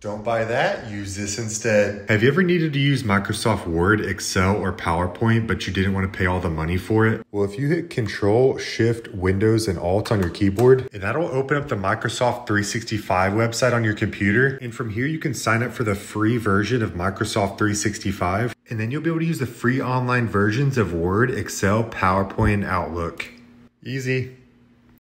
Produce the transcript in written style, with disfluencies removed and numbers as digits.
Don't buy that, use this instead. Have you ever needed to use Microsoft Word, Excel, or PowerPoint, but you didn't want to pay all the money for it? Well, if you hit Control, Shift, Windows, and Alt on your keyboard, and that'll open up the Microsoft 365 website on your computer. And from here, you can sign up for the free version of Microsoft 365. And then you'll be able to use the free online versions of Word, Excel, PowerPoint, and Outlook. Easy.